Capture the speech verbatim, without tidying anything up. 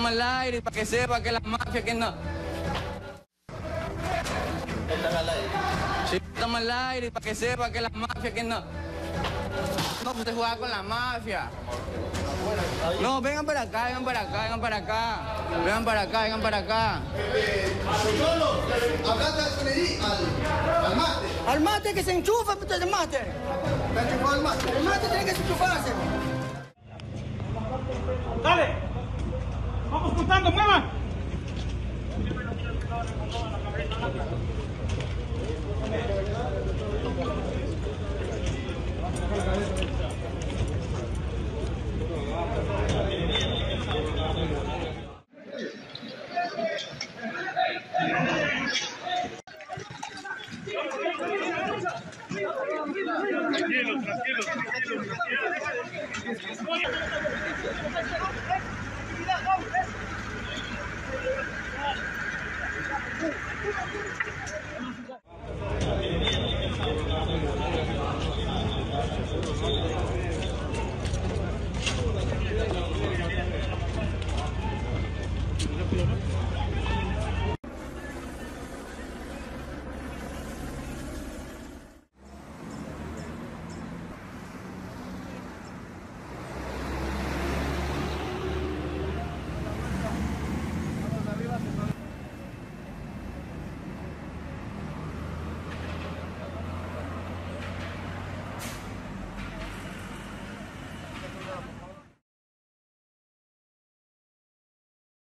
estamos al aire para que sepa que la mafia que no... ¿Están al aire? Sí, estamos al aire para que sepa que la mafia que no... No, usted juega con la mafia. No, vengan para acá, vengan para acá, vengan para acá. Vengan para acá, vengan para acá. Solo, hablando al, al mate. Al mate que se enchufa, puto, el mate. ¿Está enchufado el mate? El mate tiene que enchufarse. Dale. Vamos contando, muevan. Tranquilo, tranquilo, tranquilo, tranquilo.